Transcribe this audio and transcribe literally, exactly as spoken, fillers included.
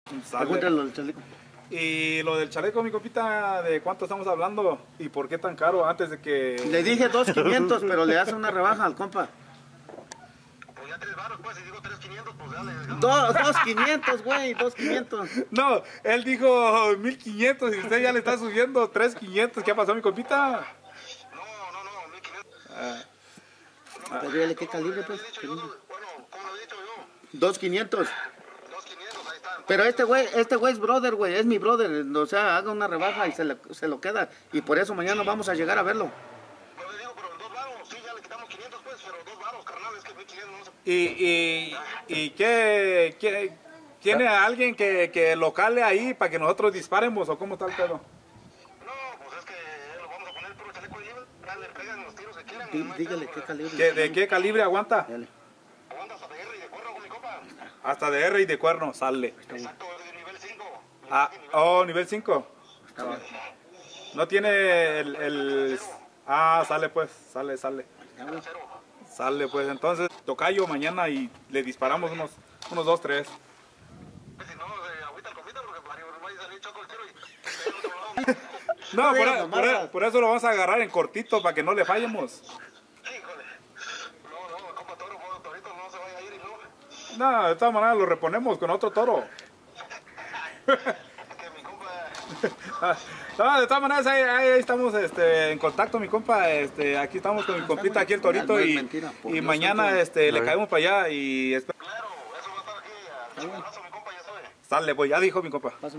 Sale. Pregúntale al chaleco. Y lo del chaleco, mi compita, ¿de cuánto estamos hablando? ¿Y por qué tan caro antes de que...? Le dije dos quinientos, pero le hace una rebaja al compa. Pues ya tres baros, pues, si digo tres quinientos, pues dale. dale. Dos, dos quinientos, güey, dos quinientos. No, él dijo mil quinientos y usted ya le está subiendo tres quinientos. ¿Qué pasó, mi compita? No, no, no, mil quinientos. Ah, Pero dígale qué calibre, pues. He dicho yo, bueno, ¿cómo lo he dicho yo? Dos quinientos. Dos quinientos, ahí está. Pero este güey, este güey es brother, güey, es mi brother. O sea, haga una rebaja y se, le, se lo queda. Y por eso mañana vamos a llegar a verlo. Pero le digo, pero en dos baros, sí, ya le quitamos quinientos, pues, pero dos baros, carnal, es que mil quinientos no se... ¿Y, y, y qué, qué- tiene a alguien que, que lo cale ahí para que nosotros disparemos o cómo está el pedo? No, pues es que lo vamos a poner puro chaleco libre, ya le pegan los tiros que quieran. Dí- no hay Dígale pedo, qué pero calibre. ¿Qué- ¿De qué calibre aguanta? Dale. aguanta hasta de R y de cuerno con mi copa. Hasta de R y de cuerno, sale. Exacto, es de nivel cinco. Ah, oh, nivel cinco. No tiene el, el... Ah, sale pues, sale, sale. Cero. Sale pues, entonces tocayo mañana y le disparamos unos, unos dos, tres. Si no, se agüita el confita porque para no vaya a salir choco el tiro y... otro lado. No, No por, digas e- por mamadas. e- por eso lo vamos a agarrar en cortito para que no le fallemos. Híjole. No, no, compa toro, pobre torito, no se vaya a ir y no. No, de todas maneras lo reponemos con otro toro. Es que mi compa... No, de todas maneras ahí, ahí estamos este, en contacto, mi compa. Este, aquí estamos con mi compita, aquí el torito, No es y, mentira, por y Dios mañana santo. este, le caemos para allá y esp- Claro, eso va a estar aquí al chingadazo, mi compa, ya sabe. sale, pues ya dijo mi compa.